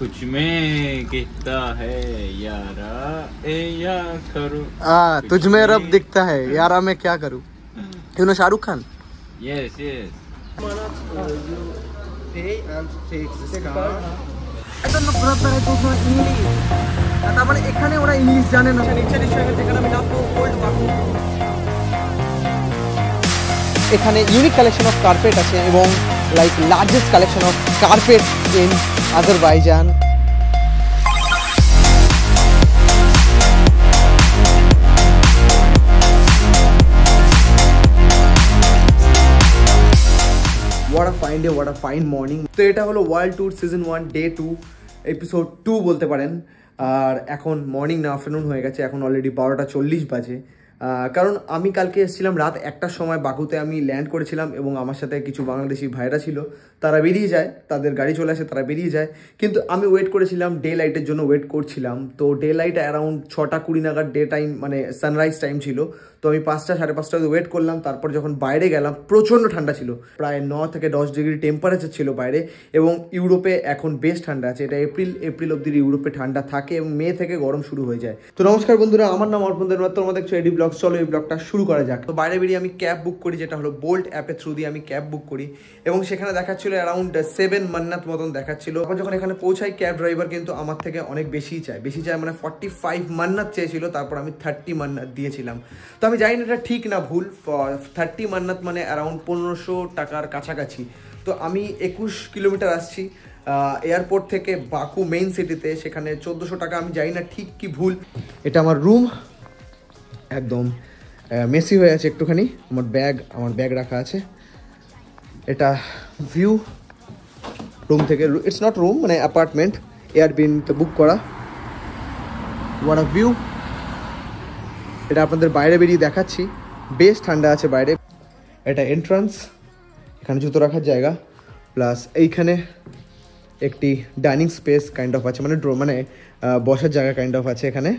कुछ में कहता है यारा ए या करूं तुझ में रब दिखता है यारा मैं क्या करूं you know Shahrukh Khan yes তারপরে এখানে ওরা ইংলিশ জানে না নিচে নিশ্চয়ই যেখানে আমি নামবো ওল্ড বাকু এখানে ইউনিক কালেকশন অফ কার্পেট আছে এবং like largest collection of carpet in Azerbaijan What a fine day, what a fine morning. তো এটা হলো world tour season 1 day 2 episode 2 বলতে পারেন। আর এখন মর্নিং না আফটারনুন হয়ে গেছে, এখন অলরেডি 12:40 বাজে। কারণ আমি কালকে এসেছিলাম রাত 1টার সময় বাকুতে, আমি ল্যান্ড করেছিলাম এবং আমার সাথে কিছু বাংলাদেশি ভাইরা ছিল, তারা বেরিয়ে যায়, তাদের গাড়ি চলে আসে, তারা বেরিয়ে যায়। কিন্তু আমি ওয়েট করেছিলাম, ডে লাইটের জন্য ওয়েট করছিলাম। তো ডে লাইট অ্যারাউন্ড 6:20 নাগাদ ডে টাইম মানে সানরাইজ টাইম ছিল। তো আমি 5টা 5:30 ওয়েট করলাম। তারপর যখন বাইরে গেলাম প্রচণ্ড ঠান্ডা ছিল, প্রায় 9 থেকে 10 ডিগ্রি টেম্পারেচার ছিল বাইরে। এবং ইউরোপে এখন বেশ ঠান্ডা আছে, এটা এপ্রিল অব্দি ইউরোপে ঠান্ডা থাকে এবং মে থেকে গরম শুরু হয়ে যায়। তো নমস্কার বন্ধুরা, আমার নাম অর্পণদের মাত্র, তোমরা দেখছো এডি ব্লগস। চলো এই ব্লগটা শুরু করা যাক। তো বাইরে বেরিয়ে আমি ক্যাব বুক করি, যেটা হলো বোল্ট অ্যাপের থ্রু দিয়ে আমি ক্যাব বুক করি এবং সেখানে দেখাচ্ছিল অ্যারাউন্ড 7 মান্নাত মতন দেখাচ্ছিল। যখন এখানে পৌঁছাই ক্যাব ড্রাইভার কিন্তু আমার থেকে অনেক বেশি চায় মানে 45 মান্নাত চেয়েছিল, তারপর আমি 30 মান্নাত দিয়েছিলাম। তো আমি জানি না এটা ঠিক না ভুল, 30 মান্নাত মানে অ্যারাউন্ড 1500 টাকার কাছাকাছি। তো আমি 21 কিলোমিটার আসছি এয়ারপোর্ট থেকে বাকু মেইন সিটিতে, সেখানে 1400 টাকা। আমি জানি না ঠিক কি ভুল। এটা আমার রুম, একদম মেসি হয়ে আছে একটুখানি, আমার ব্যাগ রাখা আছে। এটা ভিউ রুম থেকে, ইটস নট রুম মানে অ্যাপার্টমেন্ট, এয়ারবিএনবিতে বুক করা। What a view. এটা আপনাদের বাইরে বেরিয়ে দেখাচ্ছি, বেশ ঠান্ডা আছে বাইরে। এটা এন্ট্রান্স, এখানে জুতো রাখার জায়গা, প্লাস এইখানে একটি ডাইনিং স্পেস কাইন্ড অফ আছে, মানে বসার জায়গা কাইন্ড অফ আছে এখানে।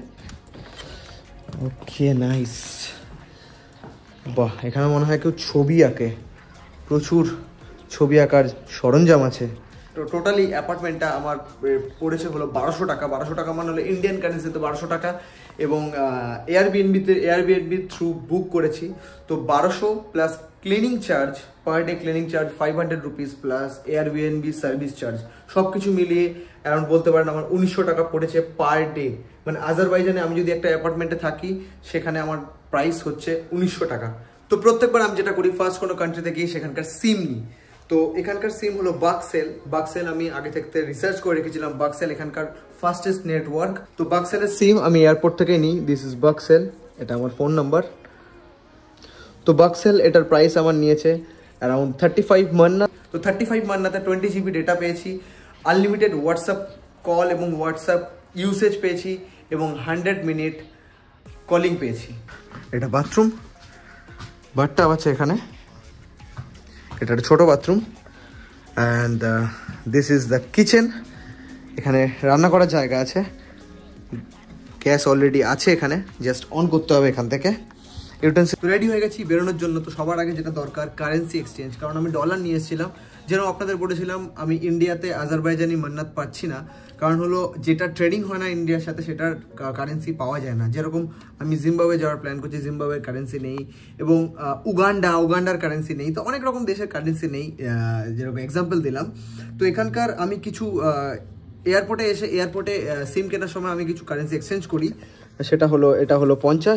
Okay nice. বাহ, এখানে মনে হয় কেউ ছবি আঁকে, প্রচুর ছবি আঁকার সরঞ্জাম আছে। তো টোটালি অ্যাপার্টমেন্টটা আমার পড়েছে হলো 1200 টাকা। 1200 টাকা মানে হলো ইন্ডিয়ান কারেন্সিতে 1200 টাকা। এবং এয়ারবিএনবি থ্রু বুক করেছি, তো 1200 plus cleaning charge, per day cleaning charge 500 rupees, plus Airbnb service charge, সব কিছু মিলিয়ে অ্যারাউন্ড বলতে পারেন আমার 1900 টাকা পড়েছে পার ডে। মানে আজারবাইজানে আমি যদি একটা অ্যাপার্টমেন্টে থাকি সেখানে আমার প্রাইস হচ্ছে 1900 টাকা। তো প্রত্যেকবার আমি যেটা করি, ফার্স্ট কোনো কান্ট্রিতে গিয়ে সেখানকার সিম নিই। তো এখানকার সিম হলো বাক্সেল। আমি আগে থেকে রিসার্চ করে রেখেছিলাম, বাক্সেল এখানকার ফাস্টেস্ট নেটওয়ার্ক। তো বাক্সেলের সিম আমি এয়ারপোর্ট থেকে নিই। দিস ইজ বাক্সেল, এটা আমার ফোন নাম্বার। তো বাক্সেল এটার প্রাইস আমার নিয়েছে অ্যারাউন্ড 35 মান্না। তো 35 মান্নাতে 20 GB ডেটা পেয়েছি, আনলিমিটেড হোয়াটসঅ্যাপ কল এবং হোয়াটসঅ্যাপ ইউসেজ পেয়েছি এবং 100 মিনিট কলিং পেয়েছি। এটা বাথরুম, বাথটাব আছে এখানে, এটা একটা ছোটো bathroom. And this is the kitchen, এখানে রান্না করার জায়গা আছে, গ্যাস অলরেডি আছে এখানে, জাস্ট অন করতে হবে এখান থেকে। ইউটেন্সিল রেডি হয়ে গেছি বেরোনোর জন্য। তো সবার আগে যেটা দরকার কারেন্সি এক্সচেঞ্জ, কারণ আমি ডলার নিয়ে এসেছিলাম। যেরকম আপনাদের বলেছিলাম আমি ইন্ডিয়াতে আজারবাইজানি মান্নাত পাচ্ছি না, কারণ হলো যেটা ট্রেডিং হয় না ইন্ডিয়ার সাথে সেটার কারেন্সি পাওয়া যায় না। যেরকম আমি জিম্বাবুয়ে যাওয়ার প্ল্যান করছি, জিম্বাবুয়ের কারেন্সি নেই, এবং উগান্ডার কারেন্সি নেই। তো অনেক রকম দেশের কারেন্সি নেই, যেরকম এক্সাম্পল দিলাম। তো এখানকার আমি কিছু এয়ারপোর্টে সিম কেনার সময় আমি কিছু কারেন্সি এক্সচেঞ্জ করি। এটা হলো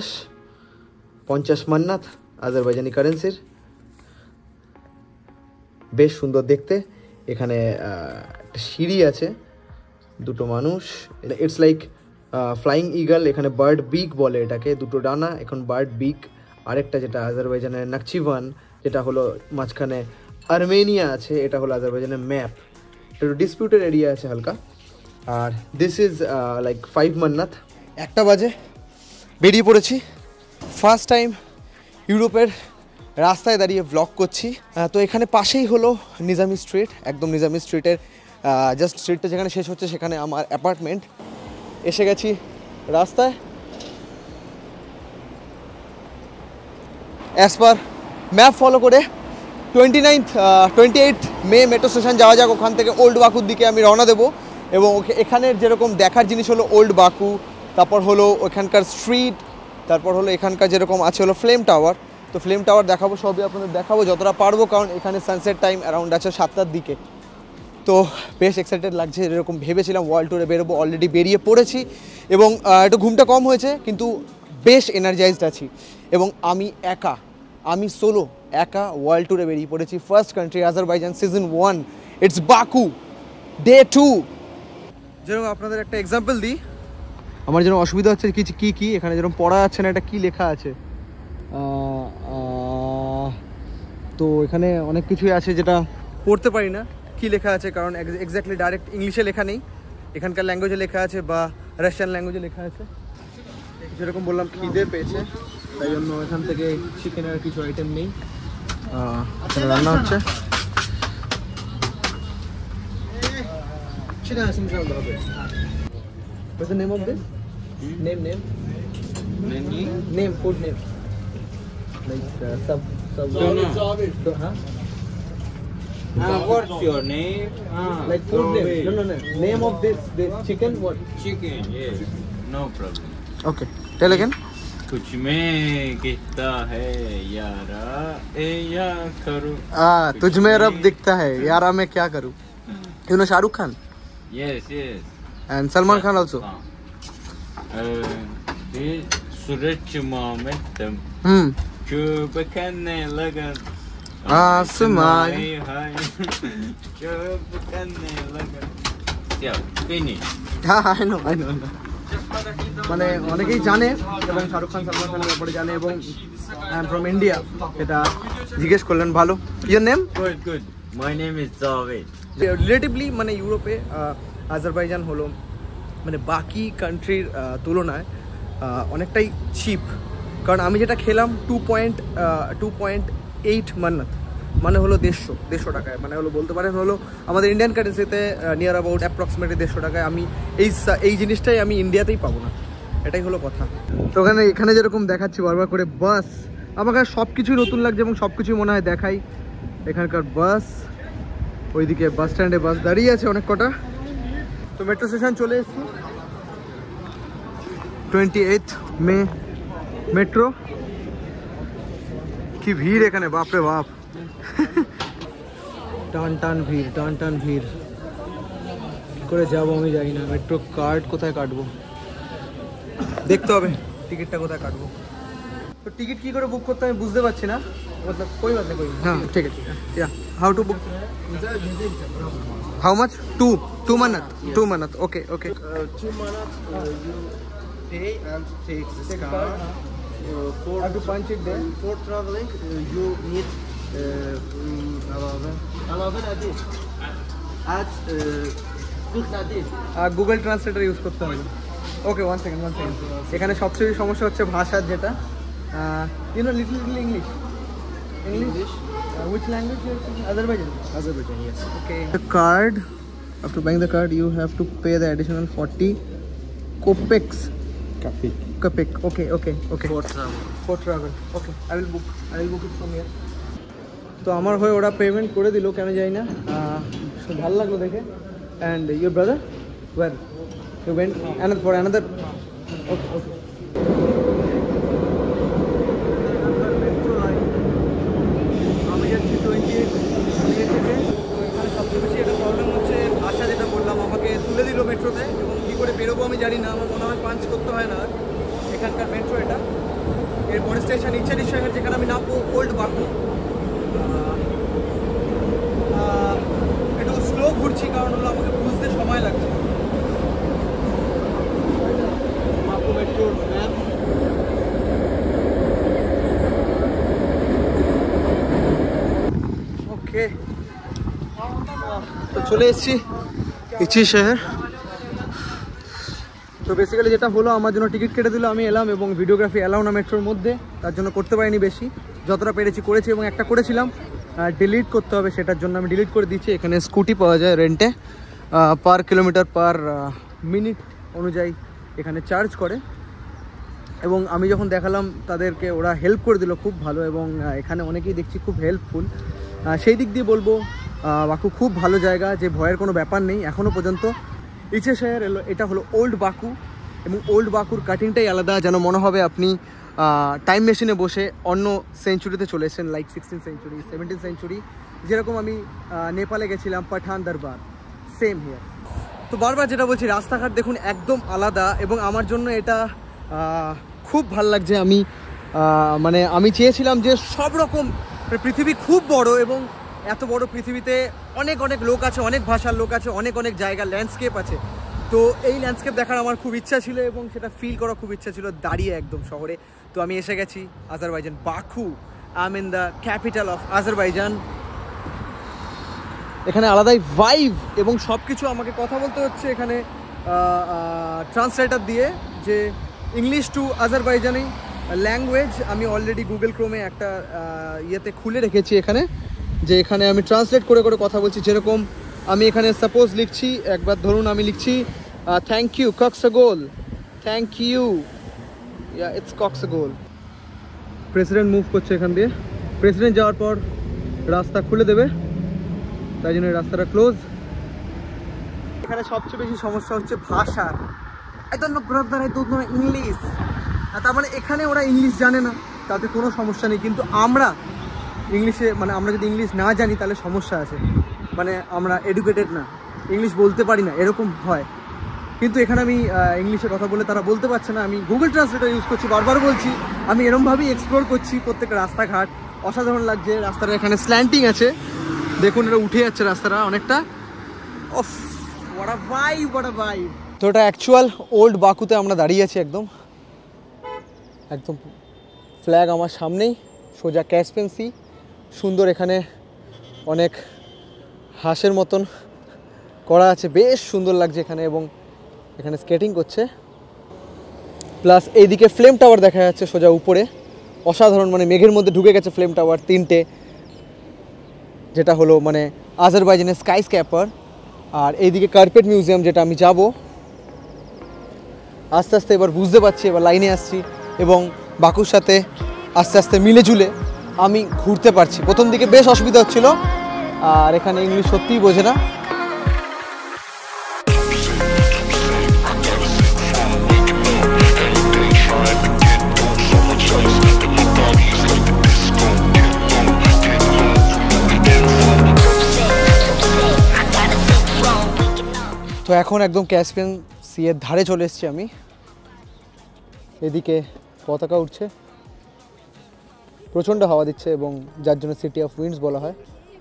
50 মান্নাত আজারবাইজানি কারেন্সির, বেশ সুন্দর দেখতে। এখানে একটা সিঁড়ি আছে, দুটো মানুষ, ইটস লাইক ফ্লাইং ইগল। এখানে বার্ড বিক বলে এটাকে, দুটো ডানা, এখন বার্ড বিক। আরেকটা যেটা আজারবাইজানের নাকচিভান, যেটা হলো মাঝখানে আর্মেনিয়া আছে, এটা হলো আজারবাইজানের ম্যাপ। একটু ডিসপিউটেড এরিয়া আছে হালকা। আর দিস ইজ লাইক 5 মান্নাত। 1টা বাজে বেরিয়ে পড়েছি, ফার্স্ট টাইম ইউরোপের রাস্তায় দাঁড়িয়ে ব্লগ করছি। তো এখানে পাশেই হলো নিজামি স্ট্রিট, একদম নিজামি স্ট্রিটের জাস্ট স্ট্রিটটা যেখানে শেষ হচ্ছে সেখানে আমার অ্যাপার্টমেন্ট। এসে গেছি রাস্তায়, অ্যাজ পার ম্যাপ ফলো করে 28 মে মেট্রো স্টেশন যাওয়া যাক। ওখান থেকে ওল্ড বাকুর দিকে আমি রওনা দেবো। এবং এখানের যেরকম দেখার জিনিস হলো ওল্ড বাকু, তারপর হলো ওখানকার স্ট্রিট, তারপর হলো এখানকার যেরকম আছে হলো ফ্লেম টাওয়ার। তো ফ্লেম টাওয়ার দেখাবো, সবই আপনাদের দেখাবো যতটা পারবো, কারণ এখানে সানসেট টাইম অ্যারাউন্ড আছে 7টার দিকে। তো বেশ এক্সাইটেড লাগছে, এরকম ভেবেছিলাম ওয়ার্ল্ড ট্যুরে বেরোবো, অলরেডি বেরিয়ে পড়েছি এবং একটু ঘুমটা কম হয়েছে কিন্তু বেশ এনার্জাইজড আছি। এবং আমি সোলো একা ওয়ার্ল্ড ট্যুরে বেরিয়ে পড়েছি। First country Azerbaijan, season 1, it's Baku, day 2। যেরকম আপনাদের একটা এক্সাম্পল দিই, আমার যেন অসুবিধা হচ্ছে কি এখানে যেরকম পড়া যাচ্ছে না, এটা কি লেখা আছে। তো এখানে অনেক কিছুই আছে যেটা পড়তে পারি না কি লেখা আছে, কারণ এক্স্যাক্টলি ডাইরেক্ট ইংলিশে লেখা নেই, এখানকার ল্যাঙ্গুয়েজে লেখা আছে বা রাশিয়ান ল্যাঙ্গুয়েজে লেখা আছে। যেরকম বললাম খিদে পেয়েছে, তাই জন্য এখান থেকে চিকেনের কিছু আইটেম নেই, রান্না হচ্ছে। What's the name of this? Name, food name. Like What's your name? like food name. No. Name of this chicken, what? Chicken, yes. No problem. Okay. Tell again. कुछ में कितना है यारा ए या करूं तुझ में रब दिखता है यारा मैं क्या करूं. You know Shahrukh Khan? yes And Salman Khan also. सूरज मोहम्मद चुप करने लगा आसमान चुप करने लगा yeah finish I know মানে অনেকেই জানে এবং শাহরুখ খান সালমান খানের ব্যাপারে জানে এবং আই এম ফ্রম ইন্ডিয়া এটা জিজ্ঞেস করলেন। ভালো। Your name? good my name is Javed. Relatively মানে ইউরোপে আজারবাইজান হলো মানে বাকি কান্ট্রির তুলনায় অনেকটাই চিপ, কারণ আমি যেটা খেলাম 2.8 মান্নাত মানে হলো 150 টাকায়, মানে হলো বলতে পারেন হলো আমাদের ইন্ডিয়ান কারেন্সিতে নিয়ার অ্যাবাউট অ্যাপ্রক্সিমেটলি 150 টাকায়। আমি এই জিনিসটাই আমি ইন্ডিয়াতেই পাবো না, এটাই হলো কথা। তো এখানে যেরকম দেখাচ্ছি বারবার করে বাস, আমাকে সব কিছুই নতুন লাগছে এবং সব কিছুই মনে হয় দেখাই। এখানকার বাস, ওইদিকে বাস স্ট্যান্ডে বাস দাঁড়িয়ে আছে অনেক কটা। তো মেট্রো স্টেশন চলে এসেছি, 28 মে মেট্রো। কি ভিড় এখানে, বাপরে বাপ, টান ভিড়। কি করে যাবো আমি জানি না, মেট্রো কার্ড কোথায় কাটবো দেখতে হবে, টিকিটটা কোথায় কাটবো। তো টিকিট কি করে বুক করতে আমি বুঝতে পারছি না, मतलब कोई बात नहीं हाँ ठीक है या how to book how much 2 manat okay 2 मन्नत you pay and take this card for to punch it there for traveling you need Google Translator use करते हैं। ओके 1 सेकंड এখানে সবচেয়ে সমস্যা হচ্ছে ভাষার, যেটা you know little English which language you are speaking? Azerbaijan yes okay. The card, after buying the card you have to pay the additional 40 kopecks kapek okay for travel okay I will book it from here. তো আমার হয়ে ওরা payment করে দিল, কেন জানি না, ভালো লাগলো দেখে। and your brother where you went for another okay ভাষা যেটা বললাম আমাকে তুলে দিল মেট্রোতে, এবং কী করে বেরোবো আমি জানি না। আমার মনে হয় পাঞ্চ করতে হয় না এখানকার মেট্রো এটা। এরপরে স্টেশন ইচ্ছারি শহর, যেখানে আমি নামবো ওল্ড বাকু। একটু স্লো ঘুরছি কারণ হলো আমাকে বুঝতে সময় লাগছে। বাকু মেট্রোর ম্যাপ, ওকে তো চলে এসেছি ইচি শহর। তো বেসিক্যালি যেটা হলো, আমার জন্য টিকিট কেটে দিল, আমি এলাম এবং ভিডিওগ্রাফি এলাও না মেট্রোর মধ্যে, তার জন্য করতে পারিনি বেশি, যতটা পেরেছি করেছি। এবং একটা করেছিলাম ডিলিট করতে হবে, সেটার জন্য আমি ডিলিট করে দিচ্ছি। এখানে স্কুটি পাওয়া যায় রেন্টে, পার কিলোমিটার পার মিনিট অনুযায়ী এখানে চার্জ করে। এবং আমি যখন দেখালাম তাদেরকে, ওরা হেল্প করে দিল খুব ভালো, এবং এখানে অনেকেই দেখছি খুব হেল্পফুল। সেই দিক দিয়ে বলবো বাকু খুব ভালো জায়গা, যে ভয়ের কোনো ব্যাপার নেই এখনও পর্যন্ত। ইচে শহর এটা হলো ওল্ড বাকু, এবং ওল্ড বাকুর কাটিংটাই আলাদা, যেন মনে হবে আপনি টাইম মেশিনে বসে অন্য সেঞ্চুরিতে চলে এসেছেন, like 16th century, 17th century, যেরকম আমি নেপালে গেছিলাম পাঠান দরবার, সেম হিয়ার। তো বারবার যেটা বলছি, রাস্তাঘাট দেখুন একদম আলাদা, এবং আমার জন্য এটা খুব ভাল লাগছে। মানে আমি চেয়েছিলাম যে সব রকম, পৃথিবী খুব বড়, এবং এত বড় পৃথিবীতে অনেক অনেক লোক আছে, অনেক ভাষার লোক আছে, অনেক অনেক জায়গা, ল্যান্ডস্কেপ আছে। তো এই ল্যান্ডস্কেপ দেখার আমার খুব ইচ্ছা ছিল, এবং সেটা ফিল করার খুব ইচ্ছা ছিল দাঁড়িয়ে একদম শহরে। তো আমি এসে গেছি Azerbaijan, Baku. I am in the capital of Azerbaijan. এখানে আলাদাই ভাইব, এবং সব কিছু আমাকে কথা বলতে হচ্ছে এখানে ট্রান্সলেটার দিয়ে, যে ইংলিশ টু আজারবাইজানি ল্যাঙ্গুয়েজ। আমি অলরেডি গুগল ক্রোমে একটা ইয়েতে খুলে রেখেছি এখানে, যে এখানে আমি ট্রান্সলেট করে করে কথা বলছি। যেরকম আমি এখানে সাপোজ লিখছি, একবার ধরুন আমি লিখছি থ্যাংক ইউ কক্সগোল, থ্যাংক ইউ, ইয়া ইটস কক্সগোল। প্রেসিডেন্ট মুভ করছে এখান দিয়ে, প্রেসিডেন্ট যাওয়ার পর রাস্তা খুলে দেবে, তাই জন্য রাস্তাটা ক্লোজ। এখানে সবচেয়ে বেশি সমস্যা হচ্ছে ভাষার। I don't know brother, I don't know English. তার মানে এখানে ওরা ইংলিশ জানে না, তাতে কোনো সমস্যা নেই, কিন্তু আমরা ইংলিশে, মানে আমরা যদি ইংলিশ না জানি তাহলে সমস্যা আছে, মানে আমরা এডুকেটেড না, ইংলিশ বলতে পারি না, এরকম হয়। কিন্তু এখানে আমি ইংলিশে কথা বলে তারা বলতে পারছে না, আমি গুগল ট্রান্সলেটর ইউজ করছি, বারবার বলছি। আমি এরমভাবেই এক্সপ্লোর করছি প্রত্যেকটা রাস্তাঘাট, অসাধারণ লাগছে। রাস্তাটা এখানে স্ল্যান্টিং আছে, দেখুন এটা উঠে যাচ্ছে রাস্তাটা অনেকটা। অফ, what a vibe, what a vibe. তো এটা অ্যাকচুয়াল ওল্ড বাকুতে আমরা দাঁড়িয়ে আছি, একদম একদম ফ্ল্যাগ আমার সামনেই, সোজা ক্যাসপিয়ান সি, সুন্দর। এখানে অনেক হাঁসের মতন করা আছে, বেশ সুন্দর লাগছে এখানে, এবং এখানে স্কেটিং করছে। প্লাস এইদিকে ফ্লেম টাওয়ার দেখা যাচ্ছে সোজা উপরে, অসাধারণ, মানে মেঘের মধ্যে ঢুকে গেছে ফ্লেম টাওয়ার 3টে, যেটা হলো মানে আজারবাইজানের স্কাই স্ক্যাপার। আর এইদিকে কার্পেট মিউজিয়াম, যেটা আমি যাব আস্তে আস্তে, এবার বুঝতে পারছি, এবার লাইনে আসছি, এবং বাকুর সাথে আস্তে আস্তে মিলে ঝুলে আমি ঘুরতে পারছি। প্রথম দিকে বেশ অসুবিধা হচ্ছিল, আর এখানে ইংলিশ সত্যিই বোঝে না। তো এখন একদম ক্যাসপিয়ান সি এর ধারে চলে এসেছি আমি। এদিকে পতাকা উঠছে, প্রচণ্ড হাওয়া দিচ্ছে, এবং যার জন্য সিটি অফ উইন্ডস বলা হয়।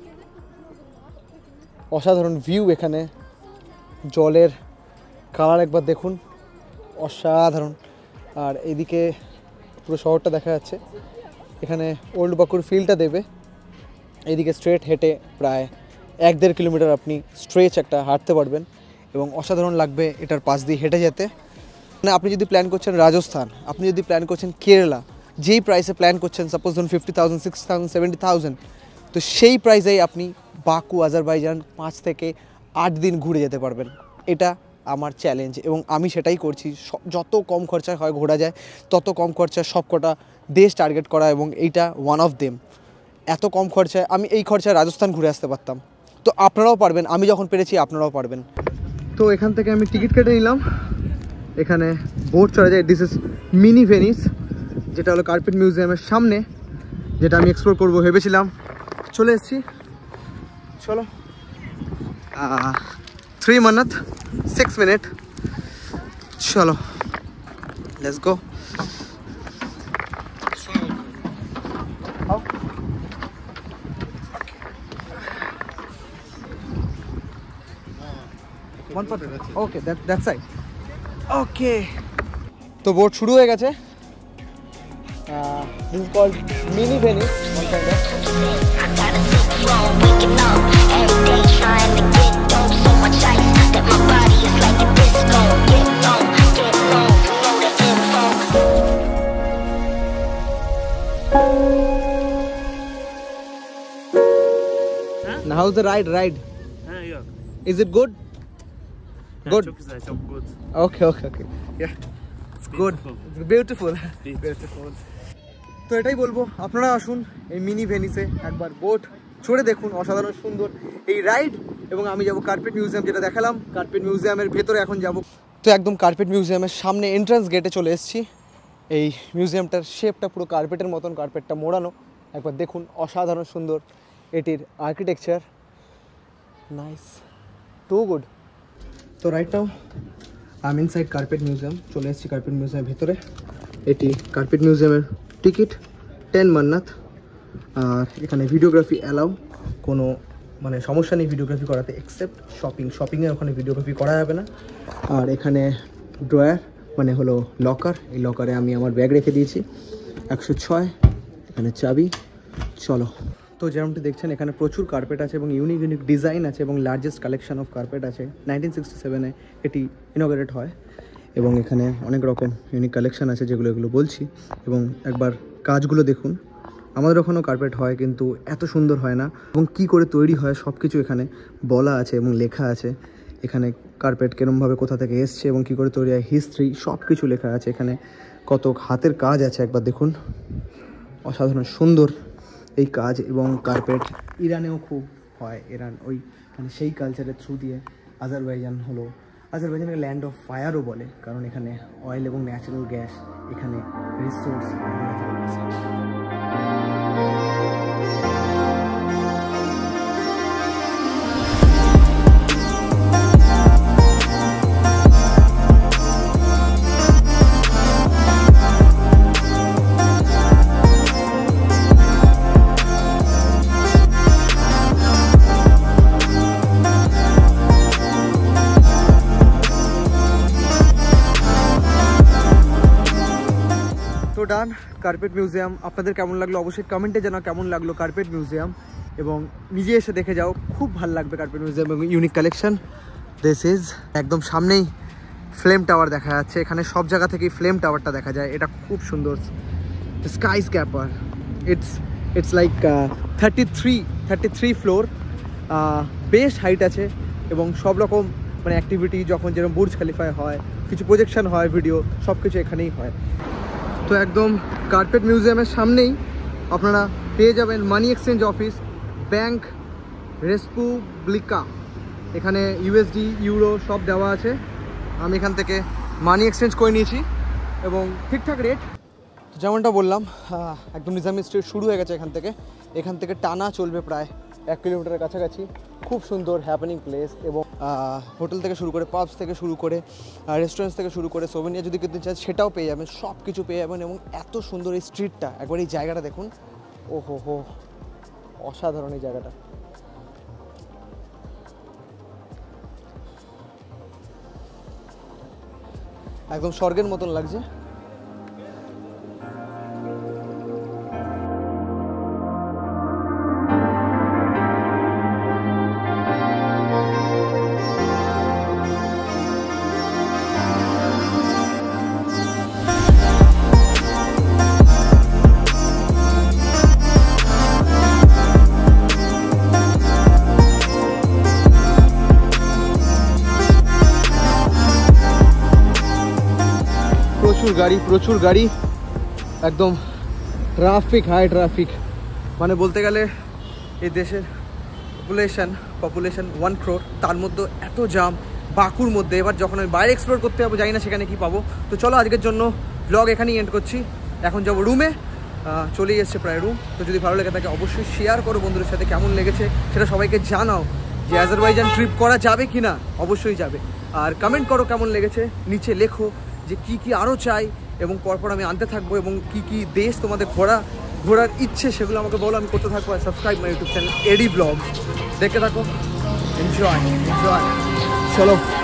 অসাধারণ ভিউ এখানে, জলের কালার একবার দেখুন, অসাধারণ। আর এদিকে পুরো শহরটা দেখা যাচ্ছে। এখানে ওল্ড বাকুর ফিলটা দেবে। এদিকে স্ট্রেট হেঁটে প্রায় 1-1.5 কিলোমিটার আপনি স্ট্রেচ একটা হাঁটতে পারবেন, এবং অসাধারণ লাগবে এটার পাশ দিয়ে হেঁটে যেতে। মানে আপনি যদি প্ল্যান করছেন রাজস্থান, আপনি যদি প্ল্যান করছেন কেরালা, যেই প্রাইসে প্ল্যান করছেন, সাপোজ ধরুন 50,000, 60,000, 70,000, তো সেই প্রাইসেই আপনি বাকু আজারবাইজান 5 থেকে 8 দিন ঘুরে যেতে পারবেন। এটা আমার চ্যালেঞ্জ, এবং আমি সেটাই করছি। যত কম খরচায় হয় ঘোরা যায়, তত কম খরচায় সব কটা দেশ টার্গেট করা, এবং এইটা ওয়ান অফ দেম। এত কম খরচায় আমি এই খরচায় রাজস্থান ঘুরে আসতে পারতাম। তো আপনারাও পারবেন, আমি যখন পেরেছি আপনারাও পারবেন। তো এখান থেকে আমি টিকিট কেটে নিলাম, এখানে বোট চড়া যায়। দিস ইজ মিনি ভেনিস, যেটা হলো কার্পেট মিউজিয়ামের সামনে, যেটা আমি এক্সপ্লোর করবো ভেবেছিলাম। চলে এসেছি, চলো। 3 মিনিট 6 মিনিট, চলো let's go. Okay, that's right. Okay, তো বোট শুরু হয়ে গেছে। This is called mini Venice, one kind of. Now how's the ride? Yeah. Is it good? Good. Good. Okay. Yeah. It's good. It's beautiful. Beautiful. তো এটাই বলবো, আপনারা আসুন এই মিনি ভেনিসে একবার বোট চড়ে দেখুন, অসাধারণ সুন্দর এই রাইড। এবং আমি যাব কার্পেট মিউজিয়াম, যেটা দেখালাম। কার্পেট মিউজিয়ামের ভেতরে এখন যাব। তো একদম কার্পেট মিউজিয়ামের সামনে এন্ট্রান্স গেটে চলে এসেছি। এই মিউজিয়ামটার শেপটা পুরো কার্পেটের মতন, কার্পেটটা মোড়ানো। একবার দেখুন, অসাধারণ সুন্দর এটির আর্কিটেকচার, নাইস, টু গুড। তো right now I am inside carpet museum. চলে এসেছি কার্পেট মিউজিয়ামের ভেতরে। এটি কার্পেট মিউজিয়ামের টিকিট 10 মান্নাত। আর এখানে ভিডিওগ্রাফি অ্যালাউ, কোনো মানে সমস্যা নেই ভিডিওগ্রাফি করাতে, এক্সেপ্ট শপিংয়ে ওখানে ভিডিওগ্রাফি করা যাবে না। আর এখানে ড্রয়ার মানে হলো লকার, এই লকারে আমি আমার ব্যাগ রেখে দিয়েছি। 106, এখানে চাবি। চলো। তো যেমনটি দেখছেন এখানে প্রচুর কার্পেট আছে এবং ইউনিক ডিজাইন আছে এবং লার্জেস্ট কালেকশন অফ কার্পেট আছে। 1967-এ এটি ইনঅগারেট হয় এবং এখানে অনেক রকম ইউনিক কালেকশন আছে, এগুলো বলছি। এবং একবার কাজগুলো দেখুন। আমাদের ওখানেও কার্পেট হয়, কিন্তু এত সুন্দর হয় না। এবং কি করে তৈরি হয় সব কিছু এখানে বলা আছে এবং লেখা আছে। এখানে কার্পেট কেরমভাবে কোথা থেকে এসছে এবং কী করে তৈরি হয়, হিস্ট্রি সব কিছু লেখা আছে। এখানে কত হাতের কাজ আছে একবার দেখুন, অসাধারণ সুন্দর এই কাজ। এবং কার্পেট ইরানেও খুব হয়। ইরান ওই মানে সেই কালচারের থ্রু দিয়ে আজারবাইজানকে ল্যান্ড অফ ফায়ারও বলে, কারণ এখানে অয়েল এবং ন্যাচারাল গ্যাস এখানে রিসোর্স আছে। Done carpet museum. আপনাদের কেমন লাগলো অবশ্যই কমেন্টে জানাও কেমন লাগলো কার্পেট মিউজিয়াম, এবং নিজে এসে দেখে যাও, খুব ভালো লাগবে কার্পেট মিউজিয়াম এবং ইউনিক কালেকশন। দিস ইজ একদম সামনেই ফ্লেম টাওয়ার দেখা যাচ্ছে। এখানে সব জায়গা থেকেই ফ্লেম টাওয়ারটা দেখা যায়। এটা খুব সুন্দর skyscraper. It's like 33 floor, বেশ হাইট আছে এবং সব রকম মানে অ্যাক্টিভিটি যখন যেরকম বুর্জ খলিফায় হয়, কিছু প্রজেকশন হয়, ভিডিও সব কিছু এখানেই হয়। তো একদম কার্পেট মিউজিয়ামের সামনেই আপনারা পেয়ে যাবেন money exchange office, bank Respublika. এখানে ইউএসডি, ইউরো সব দেওয়া আছে। আমি এখান থেকে মানি এক্সচেঞ্জ করে নিয়েছি এবং ঠিকঠাক রেট। যেমনটা বললাম, একদম নিজামি স্ট্রিট শুরু হয়ে গেছে এখান থেকে টানা চলবে প্রায় 1 কিলোমিটারের কাছাকাছি। খুব সুন্দর হ্যাপেনিং প্লেস এবং হোটেল থেকে শুরু করে, পাবস থেকে শুরু করে, রেস্টুরেন্টস থেকে শুরু করে, সোভেনিয়ার যদি কিনতে চান সেটাও পেয়ে যাবেন, সব কিছু পেয়ে যাবেন। এবং এত সুন্দর এই স্ট্রিটটা, একবার এই জায়গাটা দেখুন, ও হো অসাধারণ এই জায়গাটা। একদম স্বর্গের মতন লাগছে। প্রচুর গাড়ি, একদম ট্রাফিক, হাই ট্রাফিক। মানে বলতে গেলে এই দেশের পপুলেশন 1 crore, তার মধ্যে এত জাম বাকুর মধ্যে। এবার যখন আমি বাইরে এক্সপ্লোর করতে যাবো, জানি না সেখানে কি পাবো। তো চলো আজকের জন্য ব্লগ এখানেই এন্ড করছি। এখন যাবো রুমে, চলেই এসছে প্রায় রুম। তো যদি ভালো লেগে থাকে অবশ্যই শেয়ার করো বন্ধুদের সাথে, কেমন লেগেছে সেটা সবাইকে জানাও, যে আজারবাইজান ট্রিপ করা যাবে কি না, অবশ্যই যাবে। আর কমেন্ট করো কেমন লেগেছে, নিচে লেখো যে কি আরও চাই এবং পরপর আমি আনতে থাকবো, এবং কি দেশ তোমাদের ঘোরার ইচ্ছে সেগুলো আমাকে বলো, আমি করতে থাকবো। আর subscribe my YouTube channel AD vlog, দেখতে থাকো, এনজয়। চলো।